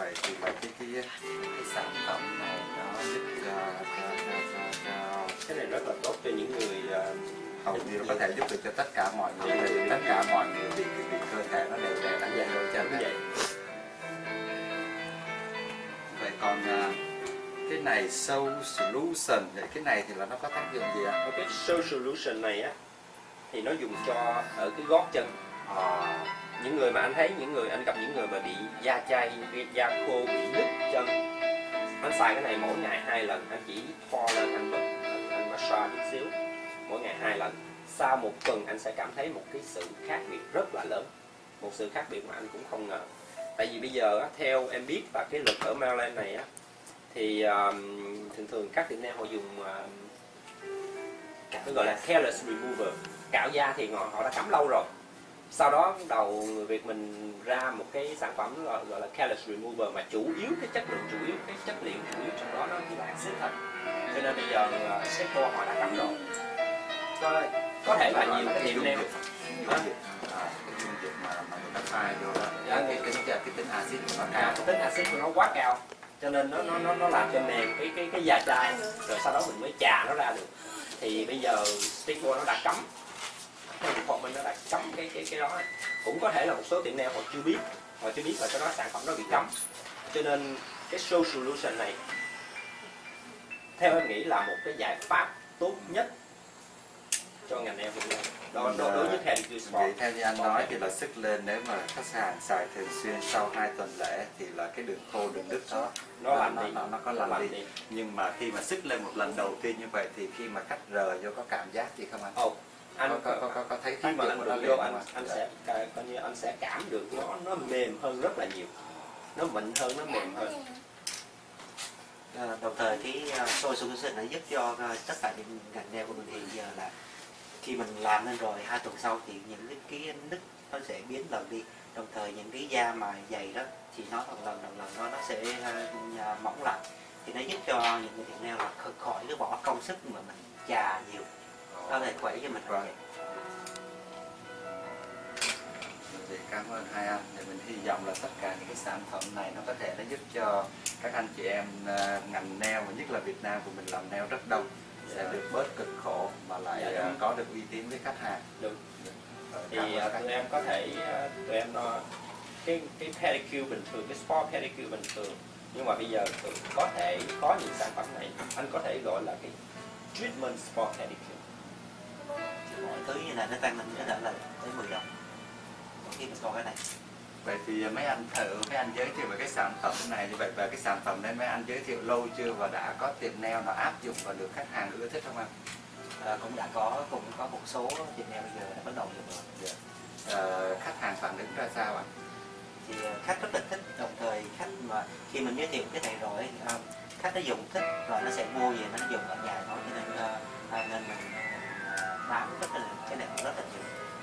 vậy thì là cái sản phẩm này nó giúp cho cái này rất là tốt cho những người hầu như có thể giúp được cho tất cả mọi người, tất cả mọi người bị cơ thể nó đều đè đánh dây đôi chân đấy. Vậy còn cái này Soul Solution thì cái này thì là nó có tác dụng gì ạ? Cái Soul Solution này á thì nó dùng cho ở cái gót chân. Những người mà anh thấy anh gặp những người mà bị da chai, da khô, bị nứt chân, anh xài cái này mỗi ngày 2 lần, anh chỉ thoa lên anh massage chút xíu, mỗi ngày 2 lần. Sau 1 tuần anh sẽ cảm thấy một cái sự khác biệt rất là lớn, một sự khác biệt mà anh cũng không ngờ. Tại vì bây giờ á, theo em biết và cái luật ở Maryland này á, thì thường các tiệm nail họ dùng cái gọi là careless remover, cạo da thì họ đã cấm lâu rồi. Sau đó đầu người Việt mình ra một cái sản phẩm gọi là careless remover mà chủ yếu cái chất liệu chủ yếu trong đó nó là axit thôi. Cho nên bây giờ Seiko họ đã cấm rồi. Có thể là nhiều cái tiệm nail cái dung dịch mà người ta pha vô đó, cái tính axit của nó cao, cái tính axit của nó quá cao, cho nên nó làm cho mềm cái da chai, rồi sau đó mình mới chà nó ra được. Thì bây giờ Seiko nó đã cấm, theo bộ mình nó đã cấm cái đó. Cũng có thể là một số tiệm nail họ chưa biết là cái đó sản phẩm đó bị cấm. Cho nên cái Soul Solution này theo em nghĩ là một cái giải pháp tốt nhất cho ngành nail hiện nay. Đối với Pedicure Sport. Vậy theo như anh nói thì là sức lên, nếu mà khách hàng xài thường xuyên sau 2 tuần lễ thì là cái đường khô đường nứt đó nó có lành đi. Nhưng mà khi mà sức lên một lần đầu tiên như vậy thì khi mà khách rờ vô có cảm giác gì không anh? Anh có thấy khi mà anh rờ vô anh sẽ cảm được nó mềm hơn rất là nhiều, nó mịn hơn, nó mềm hơn. Đồng thời cái Soul Solution này giúp cho tất cả những ngành nail của mình hiện giờ là khi mình làm lên rồi 2 tuần sau thì những cái nứt nó sẽ biến dần đi, đồng thời những cái da mà dày đó thì nó lần nó sẽ mỏng lại, thì nó giúp cho những người hiện nail là khỏi cái bỏ công sức mà mình chà nhiều, nó lại khỏe cho mình hơn vậy. Thì cảm ơn hai anh. Thì mình hy vọng là tất cả những cái sản phẩm này nó có thể nó giúp cho các anh chị em ngành nail và nhất là Việt Nam của mình làm nail rất đông sẽ được bớt cực khổ mà lại có được uy tín với khách hàng. Đúng. Thì tụi em có thể cái pedicure bình thường, cái sport pedicure bình thường, nhưng mà bây giờ có thể có những sản phẩm này anh có thể gọi là cái treatment sport pedicure. Mọi thứ như này nó tăng lên có thể là tới 10 đồng khi mình coi cái này. Vậy thì mấy anh giới thiệu về cái sản phẩm này như vậy, và cái sản phẩm này mấy anh giới thiệu lâu chưa và đã có tiệm nail nào áp dụng và được khách hàng ưa thích không anh? Cũng đã có một số tiệm nail bây giờ đã bắt đầu dùng rồi. Khách hàng phản ứng ra sao ạ? Thì khách rất là thích, đồng thời khách mà khi mình giới thiệu cái này rồi khách nó dùng thích rồi nó sẽ mua về nó dùng ở nhà thôi, cho nên mình bán rất là cái này rất là nhiều.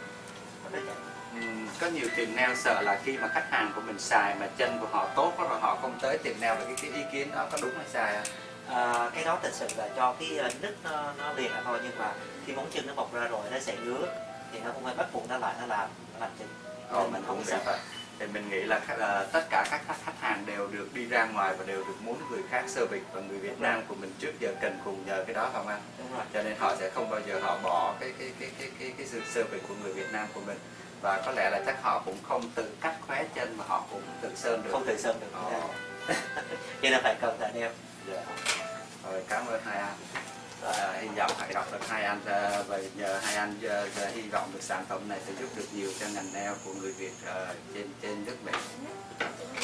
Có nhiều tiệm nail sợ là khi mà khách hàng của mình xài mà chân của họ tốt rồi họ không tới tiệm nail, và cái ý kiến đó có đúng hay sai không? Cái đó thật sự là cho cái nứt nó liền lại thôi, nhưng mà khi móng chân nó bọc ra rồi nó sẽ ngứa thì nó không phải bắt buộc nó làm chân, nên mình không sợ. Thì mình nghĩ là tất cả các khách hàng đều được đi ra ngoài và đều được muốn người khác service, và người Việt Nam của mình trước giờ cần cùng nhờ cái đó không anh? Đúng rồi. Cho nên họ sẽ không bao giờ họ bỏ cái sự service của người Việt Nam của mình, và có lẽ là chắc họ cũng không tự cắt khóe chân mà họ cũng tự sơn được. Không tự sơn được. Cho nên phải cần thợ nail. Rồi, cảm ơn hai anh. Hy vọng hãy gặp được hai anh và nhờ hai anh hy vọng được sản phẩm này sẽ giúp được nhiều cho ngành nail của người Việt trên nước Mỹ.